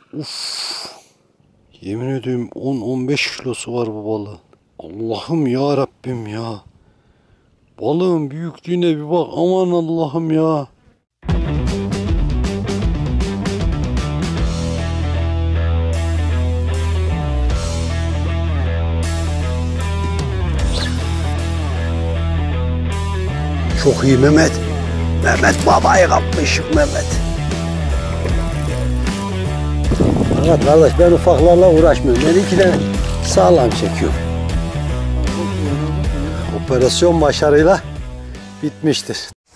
Uf. Yemin ediyorum 10-15 kilosu var bu balığın. Allah'ım ya Rabbim ya. Balığın büyüklüğüne bir bak. Aman Allah'ım ya. Çok iyi Mehmet. Mehmet babayı kapmış Mehmet. Evet kardeş, ben ufaklarla uğraşmıyorum. Benimki de sağlam çekiyor. Operasyon başarıyla bitmiştir.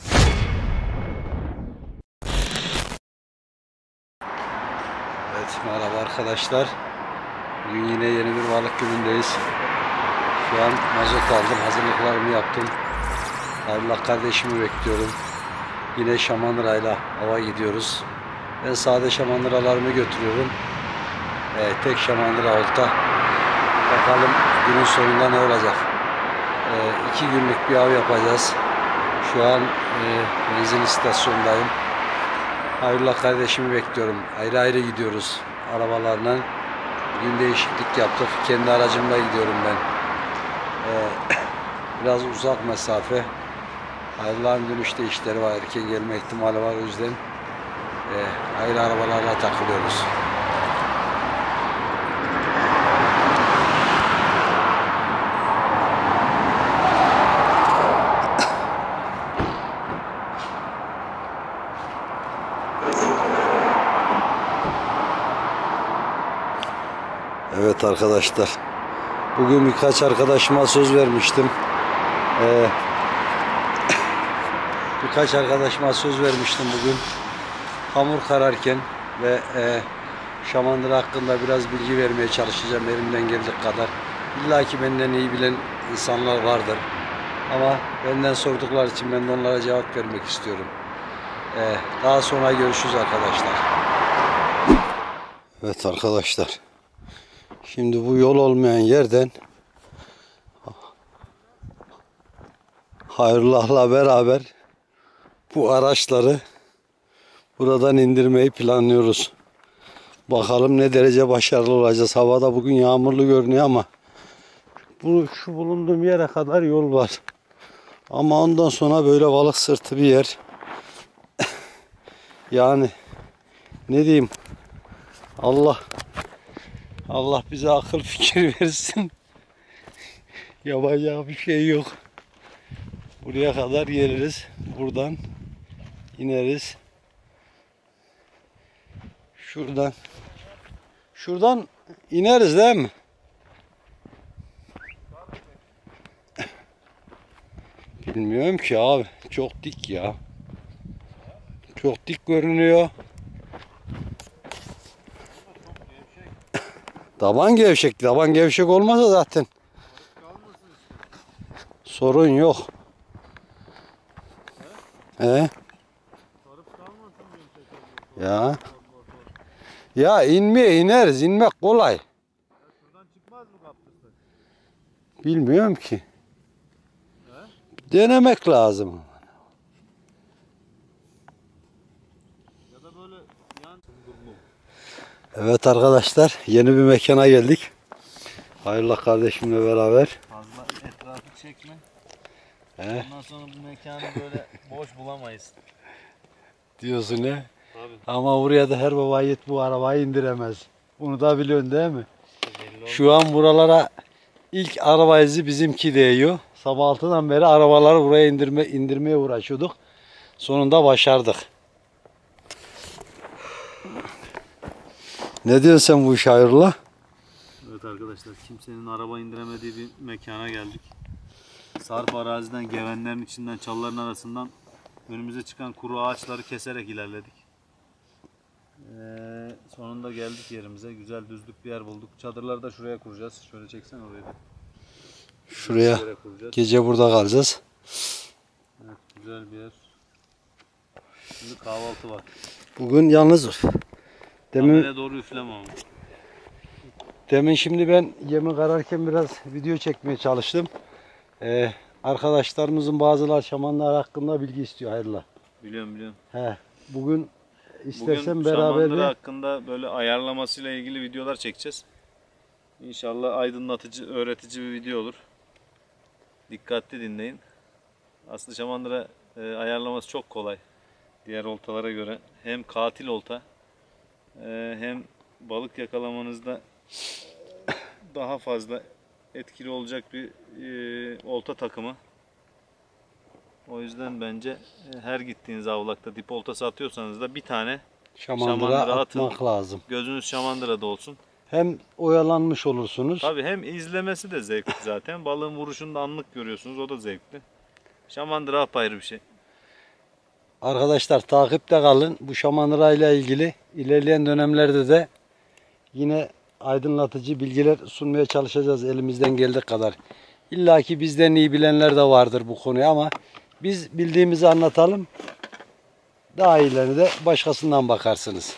Evet, merhaba arkadaşlar. Bugün yine yeni bir balık günündeyiz. Şu an mazot aldım, hazırlıklarımı yaptım. Allah kardeşimi bekliyorum. Yine şamandırayla hava gidiyoruz. Ben sade şamandıralarımı götürüyorum. Tek şamandıra olta. Bakalım günün sonunda ne olacak. 2 günlük bir av yapacağız. Şu an benzin istasyondayım. Hayırlı kardeşimi bekliyorum. Ayrı ayrı gidiyoruz arabalarla. Bugün değişiklik yaptık. Kendi aracımla gidiyorum ben. Biraz uzak mesafe. Hayırlı'nın dönüşte işleri var. Erken gelme ihtimali var. O yüzden ayrı arabalarla takılıyoruz. Evet arkadaşlar. Bugün birkaç arkadaşıma söz vermiştim. Bugün hamur kararken ve şamandıra hakkında biraz bilgi vermeye çalışacağım elimden geldiği kadar. İlla ki benden iyi bilen insanlar vardır. Ama benden sordukları için ben de onlara cevap vermek istiyorum. Daha sonra görüşürüz arkadaşlar. Evet arkadaşlar. Şimdi bu yol olmayan yerden Hayrullah'la beraber bu araçları buradan indirmeyi planlıyoruz. Bakalım ne derece başarılı olacağız. Havada bugün yağmurlu görünüyor ama şu bulunduğum yere kadar yol var. Ama ondan sonra böyle balık sırtı bir yer. Yani ne diyeyim? Allah bize akıl fikir versin. Yapacağı bir şey yok. Buraya kadar geliriz. Buradan ineriz. Şuradan ineriz değil mi? Bilmiyorum ki abi. Çok dik ya. Çok dik görünüyor. Taban gevşek. Taban gevşek olmasa zaten sorun yok. Ya. Ya inmeye ineriz. İnmek kolay. Şuradan çıkmaz mı kaptırsak? Bilmiyorum ki. Denemek lazım. Ya da böyle yan durma. Evet arkadaşlar, yeni bir mekana geldik. Hayırlı kardeşimle beraber. Fazla etrafı çekme. Ondan sonra bu mekanı böyle boş bulamayız. Diyorsun ne? Tabii. Ama buraya da her baba yiğit bu arabayı indiremez. Bunu da biliyorsun değil mi? Şu an buralara ilk araba izi bizimki değiyor. Sabah 6'dan beri arabaları buraya indirmeye uğraşıyorduk. Sonunda başardık. Ne diyorsun sen bu iş hayırlı? Evet arkadaşlar, kimsenin araba indiremediği bir mekana geldik. Sarp araziden, gevenlerin içinden, çalıların arasından önümüze çıkan kuru ağaçları keserek ilerledik. Sonunda geldik yerimize. Güzel düzlük bir yer bulduk. Çadırları da şuraya kuracağız. Şöyle çeksen orayı da. Şuraya gece burada kalacağız. Evet, güzel bir yer. Şimdi kahvaltı var. Bugün yalnız Kameraya doğru üfleme ama. Demin şimdi ben yemek ararken biraz video çekmeye çalıştım. Arkadaşlarımızın bazıları şamanlar hakkında bilgi istiyor hayırlı. Biliyorum. Bugün istersen bugün beraber şamandıra hakkında böyle ayarlamasıyla ilgili videolar çekeceğiz. İnşallah aydınlatıcı, öğretici bir video olur. Dikkatli dinleyin. Aslında şamandıra ayarlaması çok kolay. Diğer oltalara göre. Hem katil olta hem balık yakalamanızda daha fazla etkili olacak bir olta takımı. O yüzden bence her gittiğiniz avlakta dip oltası atıyorsanız da bir tane şamandıra atın. atmak lazım. Gözünüz şamandırada olsun. Hem oyalanmış olursunuz. Tabii hem izlemesi de zevkli zaten. Balığın vuruşunu da anlık görüyorsunuz. O da zevkli. Şamandıra apayrı bir şey. Arkadaşlar takipte kalın. Bu şamandıra ile ilgili ilerleyen dönemlerde de yine aydınlatıcı bilgiler sunmaya çalışacağız elimizden geldiği kadar. İlla ki bizden iyi bilenler de vardır bu konuyu ama biz bildiğimizi anlatalım. Daha iyilerini de başkasından bakarsınız.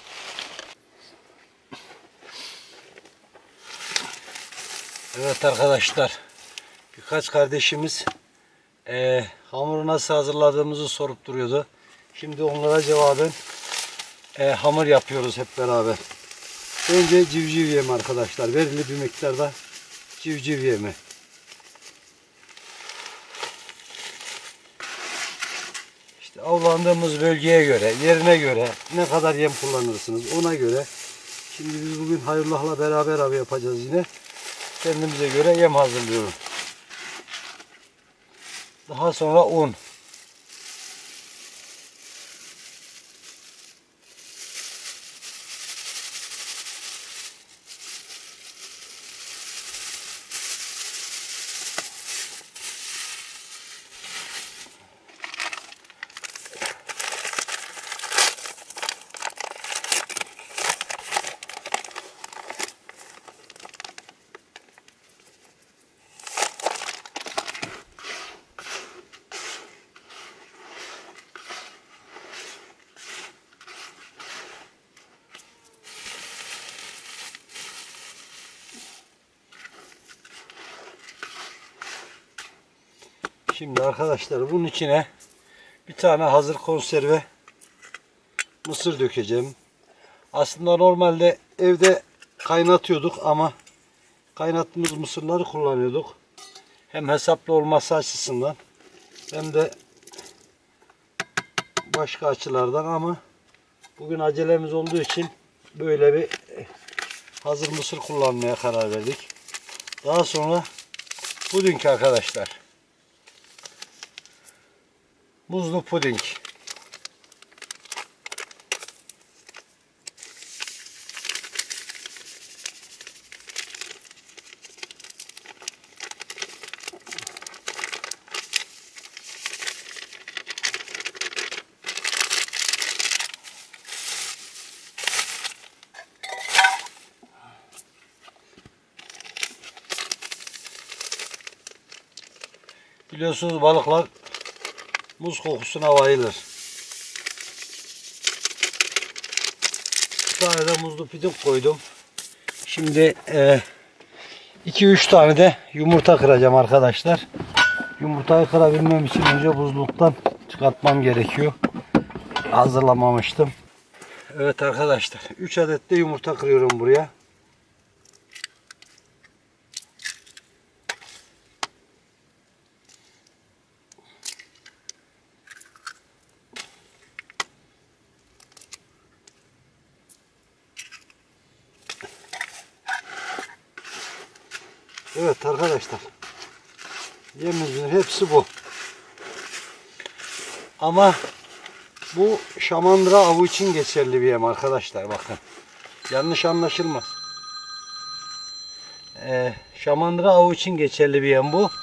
Evet arkadaşlar, birkaç kardeşimiz hamuru nasıl hazırladığımızı sorup duruyordu. Şimdi onlara cevaben hamur yapıyoruz hep beraber. Önce civciv yemi arkadaşlar, verili bir miktarda civciv yemi. İşte avlandığımız bölgeye göre, yerine göre ne kadar yem kullanırsınız ona göre. Şimdi biz bugün Hayrullah'la beraber av yapacağız yine. Kendimize göre yem hazırlıyorum. Daha sonra un. Şimdi arkadaşlar bunun içine bir tane hazır konserve mısır dökeceğim. Aslında normalde evde kaynatıyorduk ama kaynattığımız mısırları kullanıyorduk. Hem hesaplı olması açısından hem de başka açılardan ama bugün acelemiz olduğu için böyle bir hazır mısır kullanmaya karar verdik. Daha sonra puding arkadaşlar. Muzlu puding. Biliyorsunuz balıklar muz kokusuna bayılır. Bir tane de muzlu puding koydum. Şimdi 2-3 tane de yumurta kıracağım arkadaşlar. Yumurtayı kırabilmem için önce buzluktan çıkartmam gerekiyor. Hazırlamamıştım. Evet arkadaşlar, 3 adet de yumurta kırıyorum buraya. Evet arkadaşlar, yemimizin hepsi bu. Ama bu şamandıra avı için geçerli bir yem arkadaşlar, bakın. Yanlış anlaşılmaz. Şamandıra avı için geçerli bir yem bu.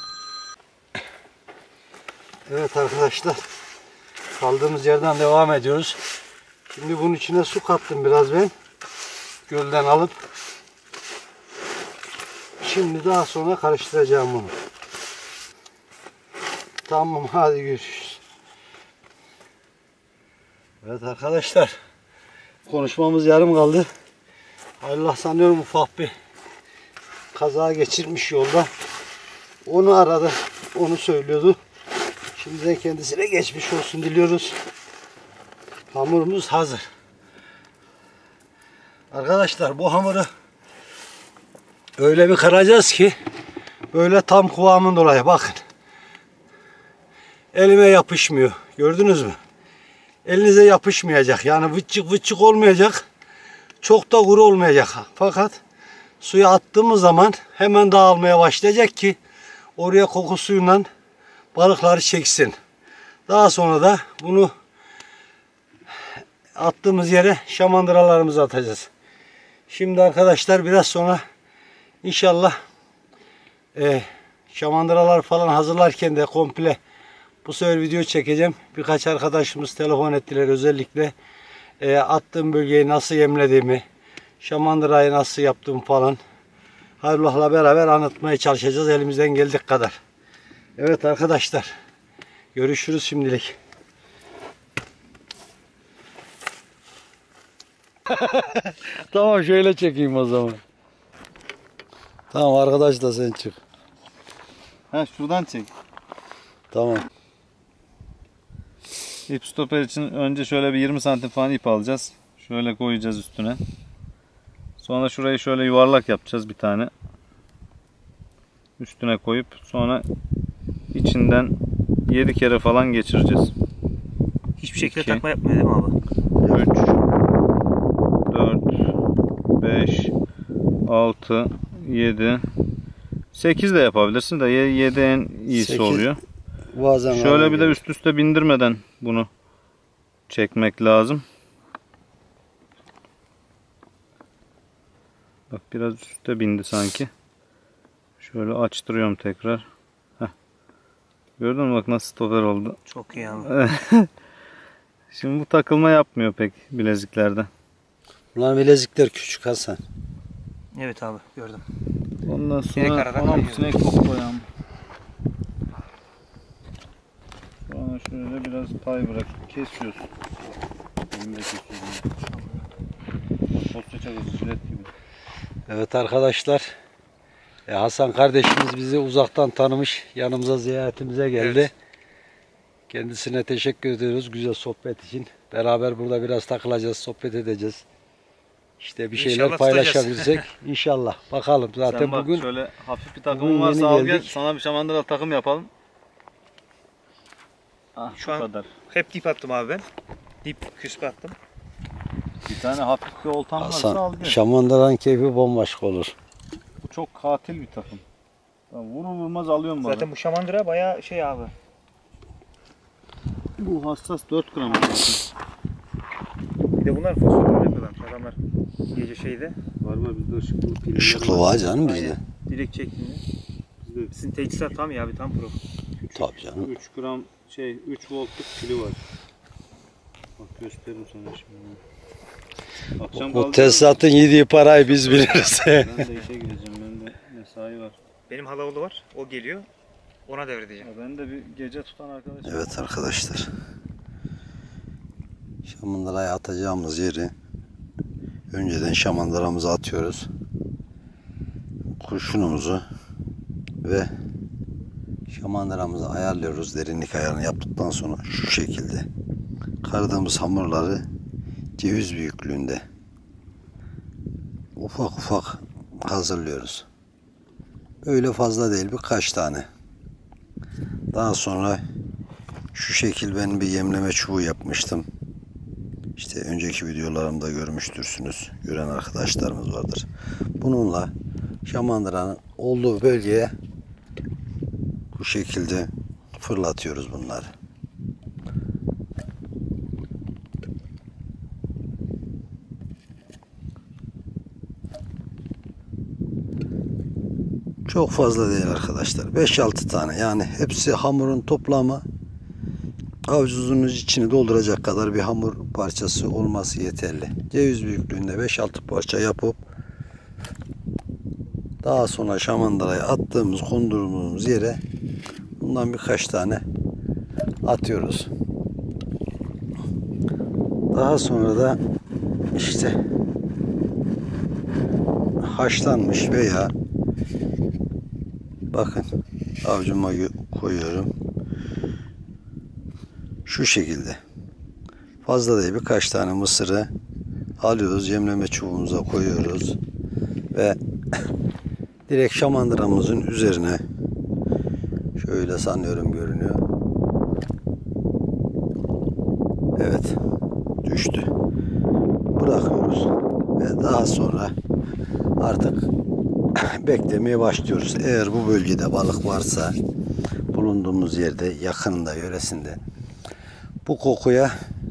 Evet arkadaşlar, kaldığımız yerden devam ediyoruz. Şimdi bunun içine su kattım biraz ben. Gölden alıp. Şimdi daha sonra karıştıracağım bunu. Tamam, hadi görüşürüz. Evet arkadaşlar, konuşmamız yarım kaldı. Allah sanıyorum ufak bir kaza geçirmiş yolda. Onu aradı, onu söylüyordu. Şimdiden kendisine geçmiş olsun diliyoruz. Hamurumuz hazır. Arkadaşlar bu hamuru öyle bir kıracağız ki böyle tam kıvamında olacak. Bakın. Elime yapışmıyor. Gördünüz mü? Elinize yapışmayacak. Yani vıçık vıçık olmayacak. Çok da kuru olmayacak. Fakat suya attığımız zaman hemen dağılmaya başlayacak ki oraya kokusuyla balıkları çeksin. Daha sonra da bunu attığımız yere şamandıralarımızı atacağız. Şimdi arkadaşlar biraz sonra inşallah şamandıralar falan hazırlarken de komple bu sefer video çekeceğim. Birkaç arkadaşımız telefon ettiler, özellikle attığım bölgeyi nasıl yemlediğimi, şamandırayı nasıl yaptığımı falan Hayrullah'la beraber anlatmaya çalışacağız elimizden geldiği kadar. Evet arkadaşlar, görüşürüz şimdilik. Tamam, şöyle çekeyim o zaman. Tamam arkadaş da sen çık. Ha, şuradan çek. Tamam. İp stoper için önce şöyle bir 20 santim falan ip alacağız. Şöyle koyacağız üstüne. Sonra şurayı şöyle yuvarlak yapacağız bir tane. Üstüne koyup sonra içinden 7 kere falan geçireceğiz. Hiçbir şekilde 2, takma yapmıyor değil mi abi? 3, 4, 5, 6, 7, 8 de yapabilirsin de 7 en iyisi 8 oluyor. Bazen Şöyle bir de üst üste bindirmeden bunu çekmek lazım. Bak biraz üstte bindi sanki. Şöyle açtırıyorum tekrar. Heh. Gördün mü bak nasıl stoper oldu. Çok iyi abi. Şimdi bu takılma yapmıyor pek bileziklerde. Bunlar bilezikler küçük Hasan. Evet abi, gördüm. Ondan Direkt sonra aradan anam kayıyor. sinek çok koyalım. Sonra şöyle biraz pay bırak. Kesiyoruz. Elimde kesiyorum. Posta çakısı jilet gibi. Evet arkadaşlar, Hasan kardeşimiz bizi uzaktan tanımış, yanımıza ziyaretimize geldi. Evet. Kendisine teşekkür ediyoruz güzel sohbet için. Beraber burada biraz takılacağız, sohbet edeceğiz. İşte bir şeyler İnşallah paylaşabilsek inşallah. Bakalım zaten Sen bak, bugün şöyle hafif bir bugün takımın varsa yeni al gel. geldik. Sana bir şamandıra takım yapalım. Ah, Şu bu an- kadar. Hep dip attım abi ben. Dip küspe attım. Bir tane hafif bir oltan varsa al Hasan gel. şamandıran keyfi bambaşka olur. Bu çok katil bir takım. Ya vurur vurmaz alıyorum bana. Zaten bu şamandıra bayağı şey abi. Bu hassas 4 gram zaten. Bir de bunlar fosforlu yapıyorlarmış adamlar. Gece şeyde. Var bizde ışıklı pilli. Işıklı var canım bizde. Aynen. Direkt çektiğinde. Sizin teçhizat tam ya, bir tam pro. Tabii canım. 3 gram 3 voltluk pili var. Bak gösteririm sana şimdi. Akşam O kalacağız. tesisatın yediği parayı biz biliriz. Ben de işe gideceğim. Ben de mesai var. Benim halaoğlu var. O geliyor. Ona devredeceğim. Ya ben de bir gece tutan arkadaşım. Evet arkadaşlar. Şamandıraya atacağımız yeri önceden şamandıramızı atıyoruz. Kurşunumuzu ve şamandıramızı ayarlıyoruz. Derinlik ayarını yaptıktan sonra şu şekilde kardığımız hamurları ceviz büyüklüğünde ufak ufak hazırlıyoruz. Öyle fazla değil, birkaç tane. Daha sonra şu şekil ben bir yemleme çubuğu yapmıştım. İşte önceki videolarımda görmüştürsünüz. Gören arkadaşlarımız vardır. Bununla şamandıranın olduğu bölgeye bu şekilde fırlatıyoruz bunları. Çok fazla değil arkadaşlar. 5-6 tane. Yani hepsi hamurun toplamı avucunuz içini dolduracak kadar bir hamur parçası olması yeterli. Ceviz büyüklüğünde 5-6 parça yapıp daha sonra şamandırayı attığımız, kondurduğumuz yere bundan birkaç tane atıyoruz. Daha sonra da işte haşlanmış veya bakın avucuma koyuyorum. Şu şekilde. Fazla değil, birkaç tane mısırı alıyoruz, yemleme çubuğumuza koyuyoruz ve direkt şamandıramızın üzerine şöyle sanıyorum görünüyor. Evet, düştü. Bırakıyoruz ve daha sonra artık beklemeye başlıyoruz. Eğer bu bölgede balık varsa, bulunduğumuz yerde, yakınında, yöresinde bu kokuya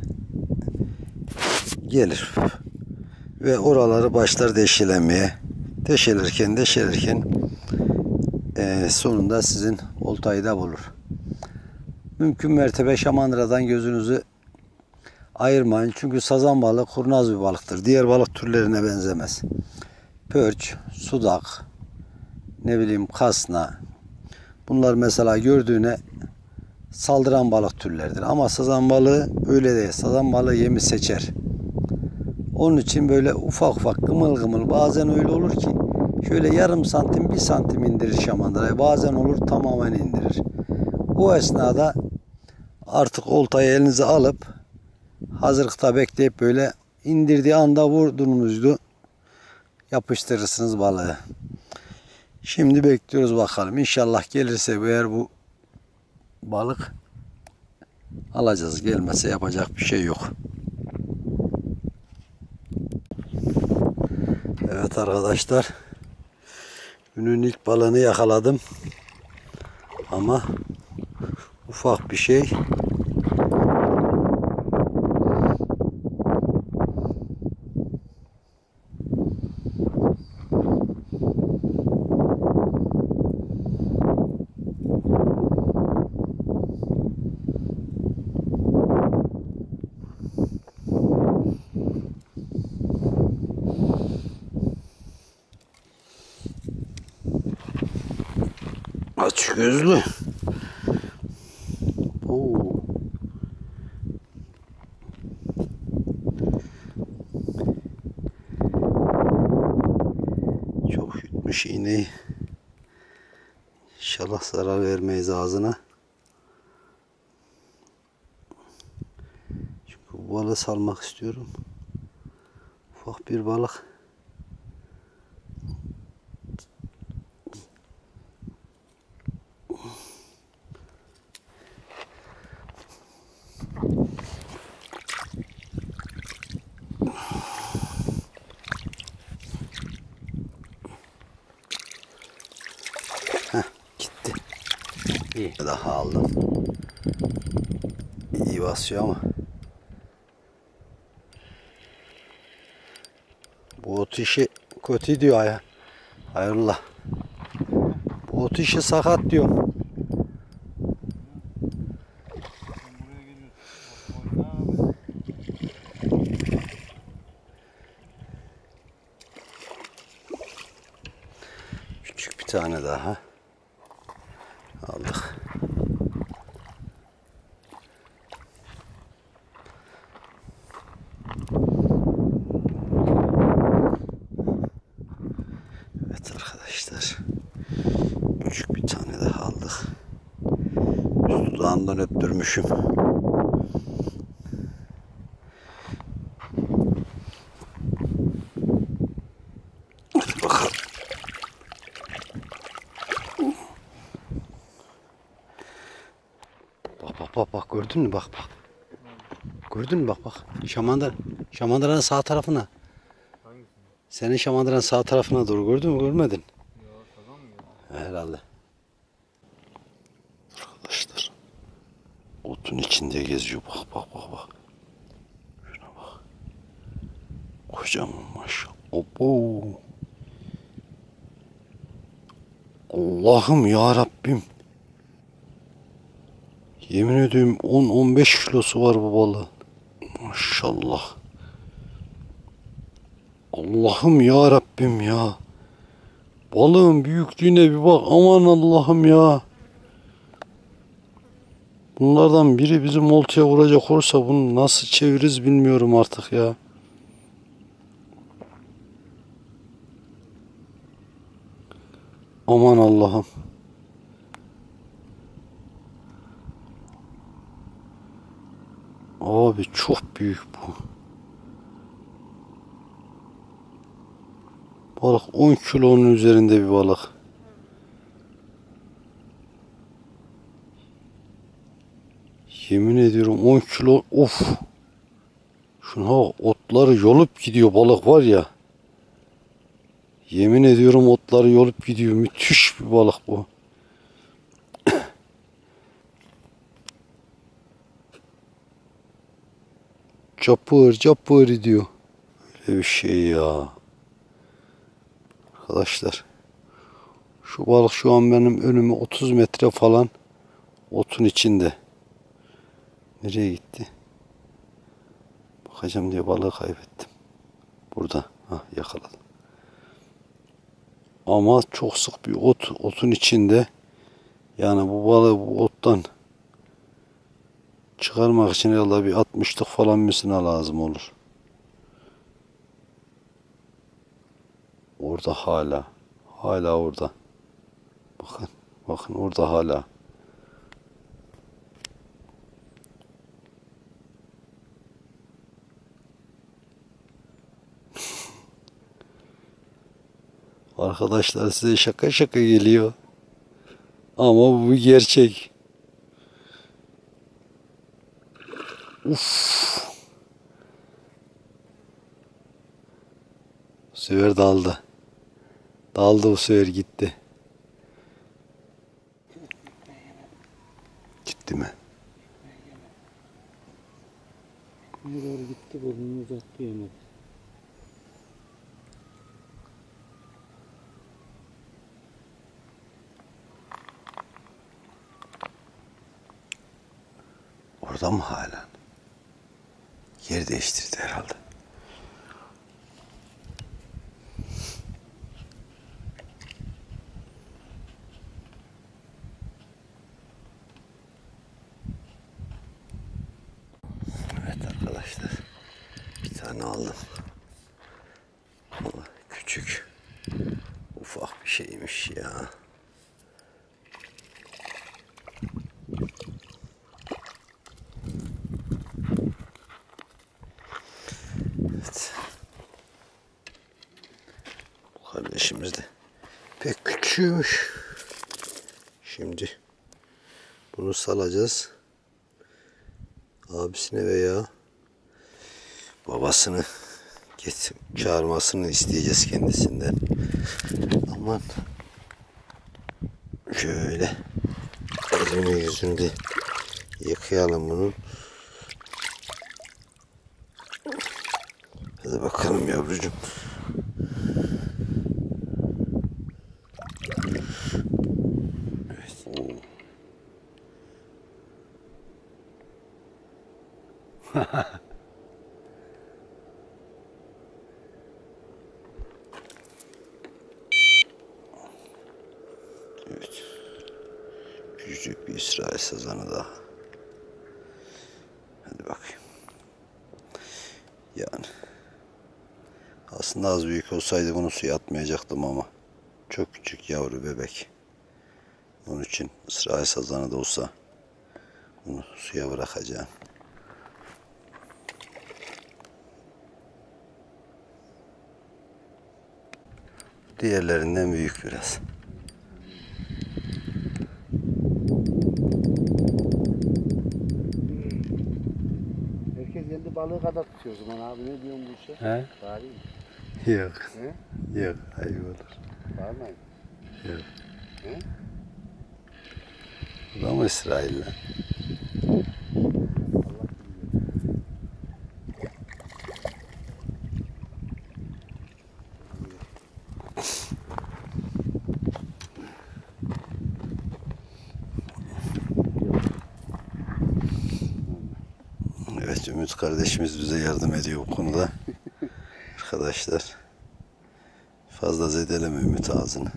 gelir ve oraları başlar deşelemeye. Deşelirken sonunda sizin oltayı da bulur. Mümkün mertebe şamandıradan gözünüzü ayırmayın. Çünkü sazan balığı kurnaz bir balıktır. Diğer balık türlerine benzemez. Pörç, sudak, ne bileyim kasna. Bunlar mesela gördüğüne saldıran balık türleridir. Ama sazan balığı öyle değil. Sazan balığı yemi seçer. Onun için böyle ufak ufak gımıl gımıl, bazen öyle olur ki şöyle yarım santim, 1 santim indirir şamandırayı. Bazen olur tamamen indirir. O esnada artık oltayı elinize alıp hazırlıkta bekleyip böyle indirdiği anda vurdunuzdu, yapıştırırsınız balığı. Şimdi bekliyoruz bakalım. İnşallah gelirse eğer bu balık alacağız. Gelmese yapacak bir şey yok. Evet arkadaşlar. Günün ilk balığını yakaladım. Ama ufak bir şey. Aç gözlü. Oo. Çok yutmuş iğneyi. İnşallah zarar vermeyiz ağzına. Çünkü bu balığı salmak istiyorum. Ufak bir balık. Gitti. İyi. Daha aldım. İyi basıyor ama. Bu ot işi kötü diyor ya. Hayrola. Bu ot işi sakat diyor. Küçük bir tane daha aldık. Evet arkadaşlar. Küçük bir tane daha aldık. Dudağından öptürmüşüm. Hadi bakalım. Bak gördün mü bak. Gördün mü bak. Şamandıranın sağ tarafına. Hangisi? Senin şamandıranın sağ tarafına doğru gördün mü görmedin? Yok, tamam mı? Herhalde. Arkadaşlar. Otun içinde geziyor. Bak. Şuna bak. Kocaman maşallah. Obo. Allah'ım ya Rabbim. Yemin ediyorum 10-15 kilosu var bu balığın. Maşallah. Allah'ım ya Rabbim ya. Balığın büyüklüğüne bir bak. Aman Allah'ım ya. Bunlardan biri bizim oltaya vuracak olursa bunu nasıl çeviririz bilmiyorum artık ya. Aman Allah'ım. Abi çok büyük bu. balık 10 kilonun üzerinde bir balık. Yemin ediyorum 10 kilo. Of. Şuna bak, otları yolup gidiyor balık var ya. Yemin ediyorum otları yolup gidiyor. Müthiş bir balık bu. Capır capır diyor. Öyle bir şey ya. Arkadaşlar. Şu balık şu an benim önüme 30 metre falan otun içinde. Nereye gitti? Bakacağım diye balığı kaybettim. Burada. Hah, yakaladım. Ama çok sık bir otun içinde. Yani bu balığı bu ottan çıkarmak için herhalde bir 60'lık falan misina lazım olur. Orada hala. Hala orada. Bakın. Bakın orada hala. Arkadaşlar size şaka şaka geliyor. Ama bu gerçek. Uf. Bu sefer daldı. Daldı bu sefer gitti. Gitti mi? Ne doğru gitti, burnunu uzattı yemedi. Orada mı hala? Yer değiştirdi herhalde. Evet arkadaşlar. Bir tane aldım. Ama küçük. Ufak bir şeymiş ya. Evet. Bu kardeşimiz de pek küçükmüş. Şimdi bunu salacağız. Abisine veya babasını çağırmasını isteyeceğiz kendisinden. Aman. Şöyle elini yüzünü de yıkayalım bunun. Hadi bakalım yavrucuğum. Evet. Evet. Küçücük bir İsrail sazanı daha. Hadi bakayım. Yani aslında az büyük olsaydı bunu suya atmayacaktım ama çok küçük yavru bebek. Onun için İsrail sazanı da olsa bunu suya bırakacağım. Diğerlerinden büyük biraz. Herkes kendi balığı kadar tutuyor o zaman abi, ne diyorsun bu işe? He? Bari mi? Yok. He? Yok. Ayıp olur. Var mı? Yok. He? Bu da mı İsrail'le? Evet, Ümit kardeşimiz bize yardım ediyor bu konuda. Arkadaşlar fazla zedeleme Ümit ağzını.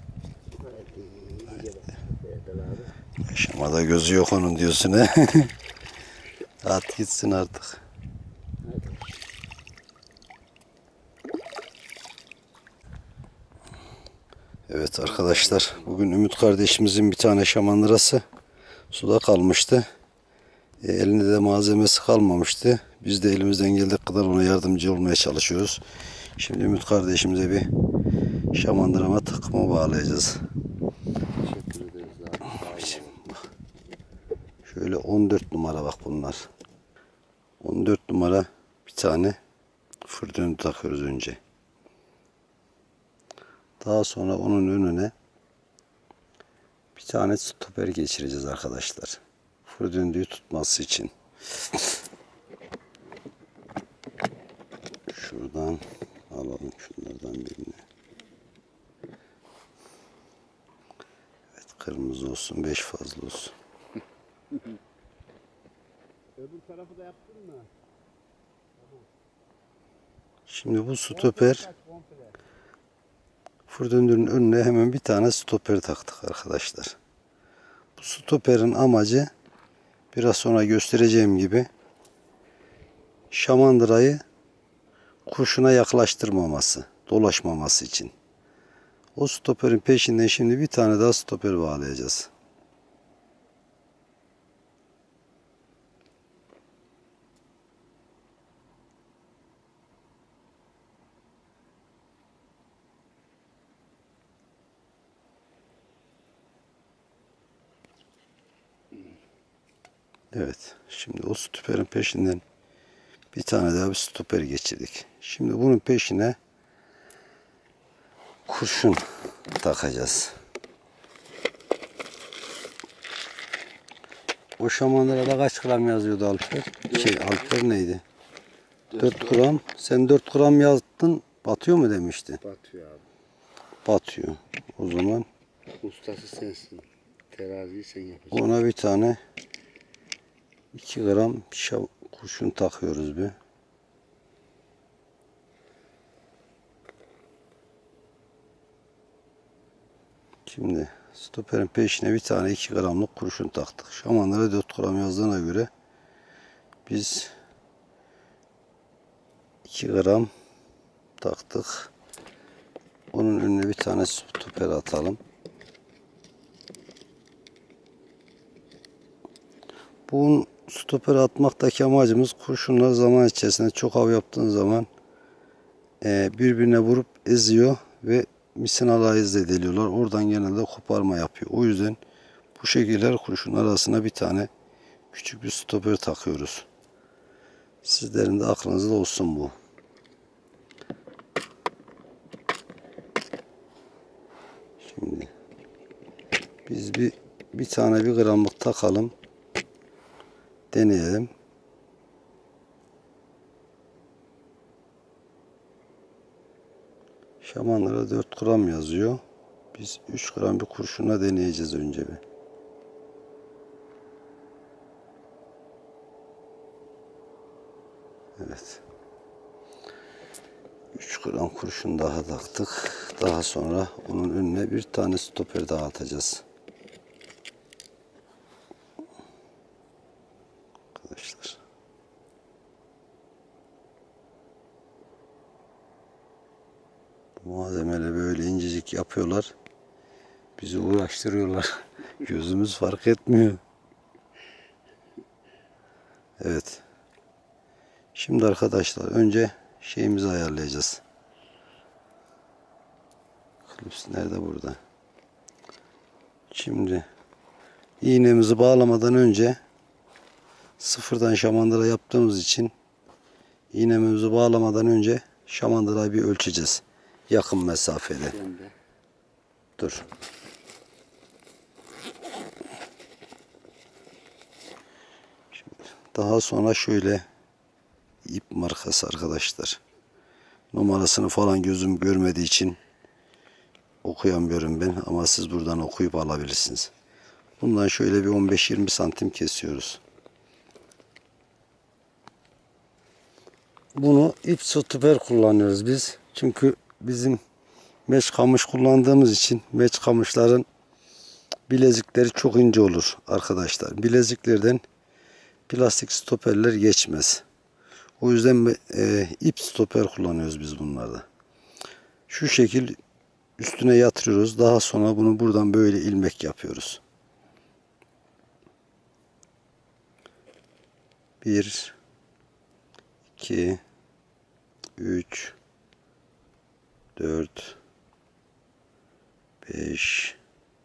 Yaşamada gözü yok onun diyorsun he. At gitsin artık. Evet arkadaşlar, bugün Ümit kardeşimizin bir tane şamandırası suda kalmıştı. Elinde de malzemesi kalmamıştı. Biz de elimizden geldiği kadar ona yardımcı olmaya çalışıyoruz. Şimdi Ümit kardeşimize bir şamandırama takımı bağlayacağız. Teşekkür ederiz abi. Sağ olun. Şöyle 14 numara bak bunlar. 14 numara bir tane fırdönü takıyoruz önce. Daha sonra onun önüne bir tane stoper geçireceğiz arkadaşlar. Fırdöndüğü tutması için. Şuradan alalım şunlardan birini. Evet, kırmızı olsun, 5 fazla olsun. Öbür tarafı da yaptın mı? Şimdi bu stoper fırdöndürün önüne hemen bir tane stoper taktık arkadaşlar. Bu stoperin amacı biraz sonra göstereceğim gibi şamandırayı kurşuna yaklaştırmaması, dolaşmaması için. O stoperin peşinden şimdi bir tane daha stoper bağlayacağız. Evet, şimdi o stoperin peşinden bir tane daha bir stoper geçirdik. Şimdi bunun peşine kurşun takacağız. O şamandırada kaç gram yazıyordu Alper? Alper neydi? 4 gram. Sen 4 gram yazdın. Batıyor mu demişti? Batıyor abi. Batıyor. O zaman Ustası sensin. Teraziyi sen yapacaksın. ona bir tane 2 gram kurşun takıyoruz bir. Şimdi stoperin peşine bir tane 2 gramlık kurşun taktık. Şamanlara 4 gram yazdığına göre biz 2 gram taktık. Onun önüne bir tane stoper atalım. Bu stoper atmaktaki amacımız kurşunlar zaman içerisinde çok av yaptığın zaman birbirine vurup eziyor ve misinalayı zedeliyorlar. Oradan genelde koparma yapıyor. O yüzden bu şekilde kurşun arasına bir tane küçük bir stoper takıyoruz. Sizlerin de aklınızda olsun bu. Şimdi biz bir tane 1 gramlık takalım. Deneyelim. Şamanlara 4 gram yazıyor. Biz 3 gram bir kurşuna deneyeceğiz önce bir. Evet. 3 gram kurşun daha taktık. Daha sonra onun önüne bir tane stoper daha atacağız. Arkadaşlar. Malzemeleri böyle incecik yapıyorlar. Bizi uğraştırıyorlar. Gözümüz fark etmiyor. Evet. Şimdi arkadaşlar önce şeyimizi ayarlayacağız. Klips nerede? Burada. Şimdi iğnemizi bağlamadan önce sıfırdan şamandıra yaptığımız için iğnemizi bağlamadan önce şamandırayı bir ölçeceğiz. Yakın mesafede. Dur. Şimdi daha sonra şöyle ip markası arkadaşlar. Numarasını falan gözüm görmediği için okuyamıyorum ben ama siz buradan okuyup alabilirsiniz. Bundan şöyle bir 15-20 santim kesiyoruz. Bunu ip stoper kullanıyoruz biz. Çünkü bizim meç kamış kullandığımız için meç kamışların bilezikleri çok ince olur arkadaşlar. Bileziklerden plastik stoperler geçmez. O yüzden ip stoper kullanıyoruz biz bunlarda. Şu şekil üstüne yatırıyoruz. Daha sonra bunu buradan böyle ilmek yapıyoruz. 1 2 3 4 5,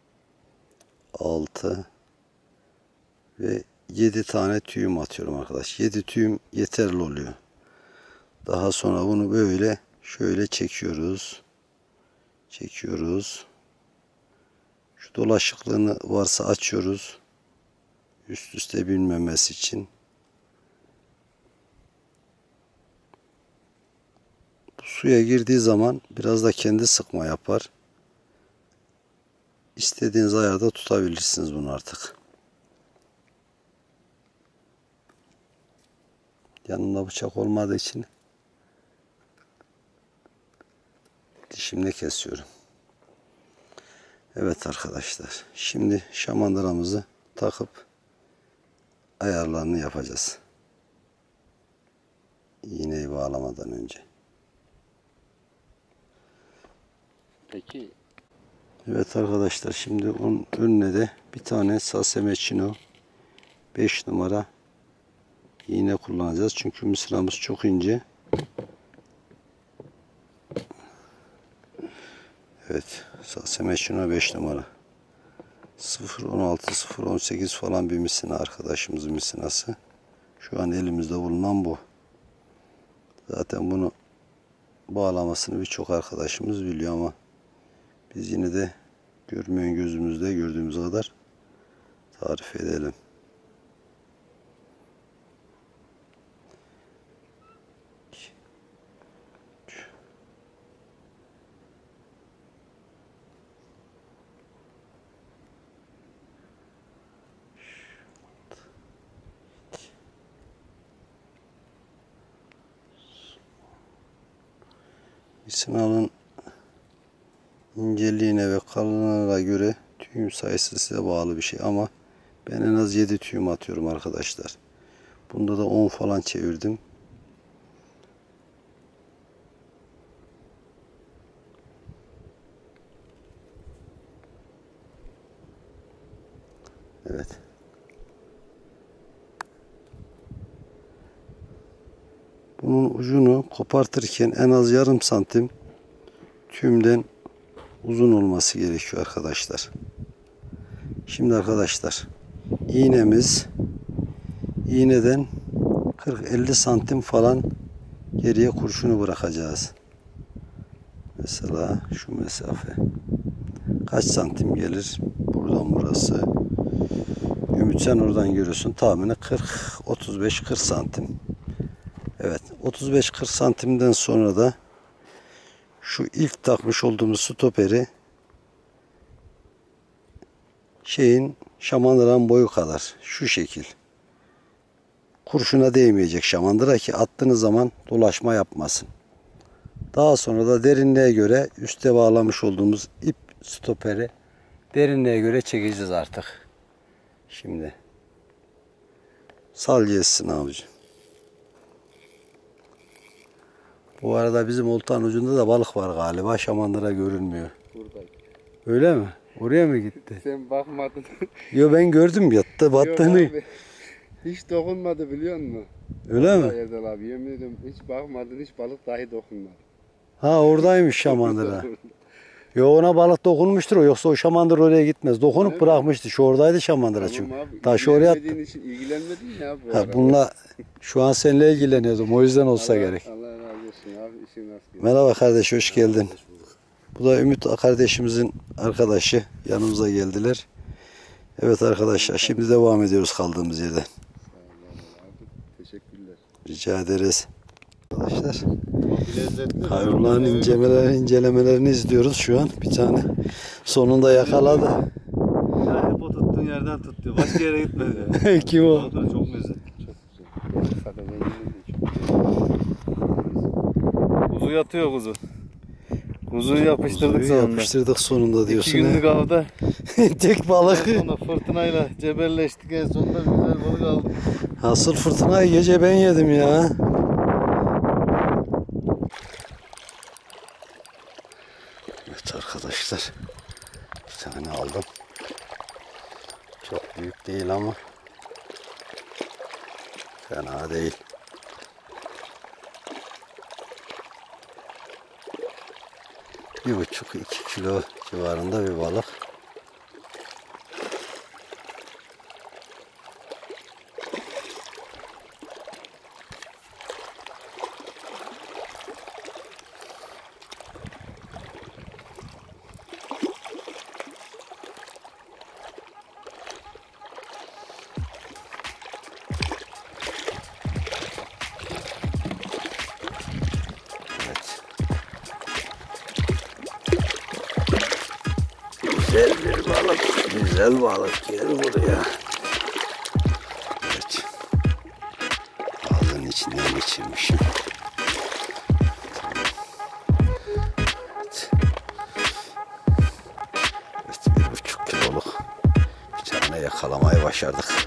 6 ve 7 tane tüyüm atıyorum arkadaş. 7 tüyüm yeterli oluyor. Daha sonra bunu böyle şöyle çekiyoruz. Çekiyoruz. Şu dolaşıklığını varsa açıyoruz. Üst üste binmemesi için. Bu suya girdiği zaman biraz da kendi sıkma yapar. İstediğiniz ayarda tutabilirsiniz bunu artık. Yanımda bıçak olmadığı için dişimle kesiyorum. Evet arkadaşlar. Şimdi şamandıramızı takıp ayarlarını yapacağız. İğneyi bağlamadan önce. Peki. Evet arkadaşlar, şimdi onun önüne de bir tane Sasemecino 5 numara iğne kullanacağız. Çünkü mısıramız çok ince. Evet, Sasemecino 5 numara. 0.16 0.18 falan bir misina arkadaşımızın misinası. Şu an elimizde bulunan bu. Zaten bunu bağlamasını birçok arkadaşımız biliyor ama biz yine de görmeyen gözümüzde gördüğümüz kadar tarif edelim. Misinanın inceliğine ve kalınlığına göre tüyüm sayısı size bağlı bir şey ama ben en az 7 tüyüm atıyorum arkadaşlar. Bunda da 10 falan çevirdim. Evet. Bunun ucunu kopartırken en az yarım santim tüyümden uzun olması gerekiyor arkadaşlar. Şimdi arkadaşlar, iğneden 40-50 santim falan geriye kurşunu bırakacağız. Mesela şu mesafe kaç santim gelir? Buradan burası. Ümit, sen oradan görüyorsun. Tahmini 35-40 santim. Evet, 35-40 santimden sonra da şu ilk takmış olduğumuz stoperi şamandıranın boyu kadar şu şekil. Kurşuna değmeyecek şamandıra ki attığınız zaman dolaşma yapmasın. Daha sonra da derinliğe göre üste bağlamış olduğumuz ip stoperi derinliğe göre çekeceğiz artık. Şimdi sal geçsin abicim. Bu arada bizim oltanın ucunda da balık var galiba. Şamandıra görünmüyor. Buradayım. Öyle mi? Oraya mı gitti? Sen bakmadın. Yo, ben gördüm yattı battığını. Yok abi, hiç dokunmadı biliyor musun? Öyle Vallahi mi? Erdal abi, yemin ediyorum hiç bakmadın, hiç balık dahi dokunmadı. Ha, oradaymış şamandıra. Yo, ona balık dokunmuştur o, yoksa o şamandıra oraya gitmez. Dokunup Öyle bırakmıştı. Şu oradaydı şamandıra çünkü. Tamam abi, Taşı oraya attı. ilgilenmediğin için ilgilenmedin ya bu Ha, arada. bununla şu an seninle ilgileniyordum. O yüzden olsa Allah, gerek. Allah razı olsun abi, işin nasıl gidiyor? Merhaba kardeş, hoş geldin. Bu da Ümit kardeşimizin arkadaşı. Yanımıza geldiler. Evet arkadaşlar, şimdi devam ediyoruz kaldığımız yerden. Sağ ol abi, teşekkürler. Rica ederiz. Arkadaşlar, Lezzetli. hayvanların incelemelerini izliyoruz şu an. Bir tane sonunda yakaladı. Ya hep o tuttuğun yerden tut diyor. Başka yere gitmedi ya. Kim o? O da çok lezzetli. Çok güzel. Zaten Kuzu yatıyor kuzu. Kuzuyu yapıştırdık Kuzuyu sonunda. yapıştırdık sonunda diyorsun. 2 günlük avda. Tek balık. Sonra fırtınayla cebelleştik, en sonunda güzel balık aldık. Asıl fırtınayı gece ben yedim ya. Evet arkadaşlar, bir tane aldım. Çok büyük değil ama fena değil. 1,5-2 kilo civarında bir balık. Güzel bir balık, güzel balık gel buraya. Evet. Ağzının içinden geçirmişim. Evet. Evet, 1,5 kiloluk bir tane yakalamaya başardık.